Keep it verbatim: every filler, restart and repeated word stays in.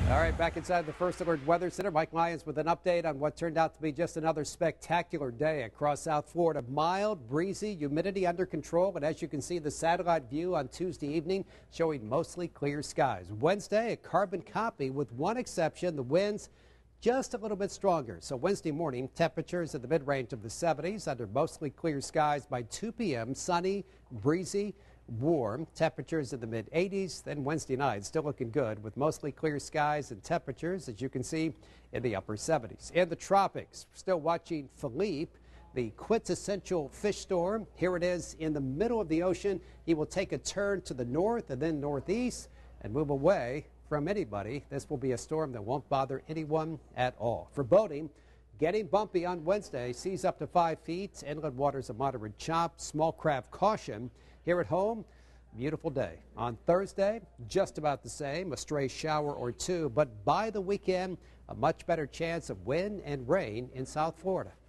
All right, back inside the First Alert Weather Center, Mike Lyons with an update on what turned out to be just another spectacular day across South Florida. Mild, breezy, humidity under control, and as you can see, the satellite view on Tuesday evening showing mostly clear skies. Wednesday, a carbon copy with one exception, the winds just a little bit stronger. So Wednesday morning, temperatures at the mid-range of the seventies under mostly clear skies by two p m Sunny, breezy, warm. Temperatures in the mid eighties. Then Wednesday night, still looking good with mostly clear skies and temperatures, as you can see, in the upper seventies. In the tropics, still watching Philippe, the quintessential fish storm. Here it is in the middle of the ocean. He will take a turn to the north and then northeast and move away from anybody. This will be a storm that won't bother anyone at all. For boating, getting bumpy on Wednesday. Seas up to five feet. Inland waters a moderate chop. Small craft caution. Here at home, beautiful day. On Thursday, just about the same. A stray shower or two. But by the weekend, a much better chance of wind and rain in South Florida.